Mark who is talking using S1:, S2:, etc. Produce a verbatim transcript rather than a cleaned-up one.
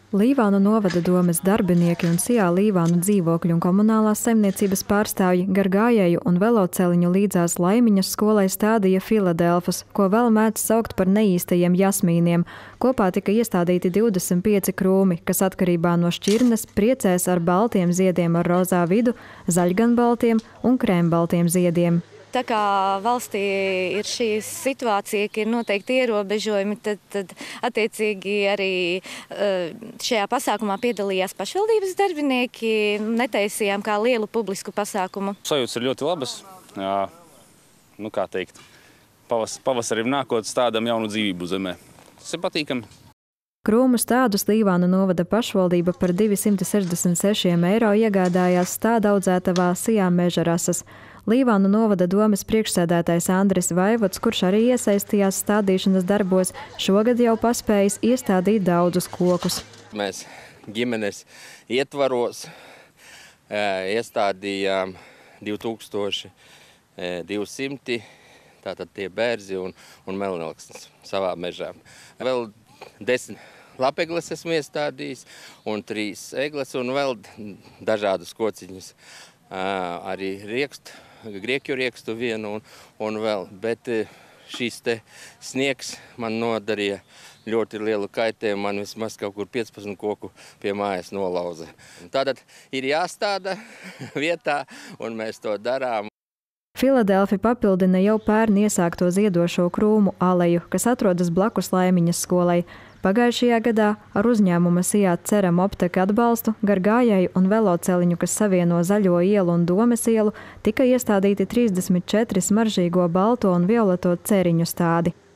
S1: Līvānu novada domes darbinieki un Sijā Līvānu dzīvokļu un komunālās saimniecības pārstāvji gar gājēju un veloceliņu līdzās Laimiņas skolai stādīja Filadelfus, ko vēl mēdz saukt par neīstajiem jasmīniem. Kopā tika iestādīti divdesmit pieci krūmi, kas atkarībā no šķirnes priecēs ar baltiem ziediem ar rozā vidu, zaļganbaltiem un krēmbaltiem ziediem.
S2: Tā kā valstī ir šī situācija, ka ir noteikti ierobežojumi, tad, tad attiecīgi arī šajā pasākumā piedalījās pašvaldības darbinieki. Netaisījām kā lielu publisku pasākumu.
S3: Sajūtas ir ļoti labas. Jā, nu kā teikt, pavas, pavasarim nākot stādam jaunu dzīvību zemē. Tas ir patīkami.
S1: Krūmu stādus Līvānu novada pašvaldība par divsimt sešdesmit sešiem eiro iegādājās stāda audzētavā Sijā meža rasas. Līvānu novada domes priekšsēdētājs Andris Vaivods, kurš arī iesaistījās stādīšanas darbos, šogad jau paspējis iestādīt daudzus kokus.
S4: Mēs ģimenes ietvaros iestādījām divi tūkstoši divsimt, tātad tie bērzi un, un melnelksnis savā mežā. Vēl desmit lapegles esmu iestādījis un trīs egles un vēl dažādus kociņus, arī riekstu. Grieķu riekstu vienu un, un vēl, bet šis te sniegs man nodarīja ļoti lielu kaitējumu, man vismaz kaut kur piecpadsmit koku pie mājas nolauza. Tātad ir jāstāda vietā, un mēs to darām.
S1: Filadelfi papildina jau pērn iesākto ziedošo krūmu aleju, kas atrodas blakus Laimiņas skolai. Pagājušajā gadā ar uzņēmuma Sijā Ceram optika atbalstu gar gājēju un veloceliņu, kas savieno Zaļo ielu un Domes ielu, tika iestādīti trīsdesmit četri smaržīgo balto un violeto ceriņu stādi.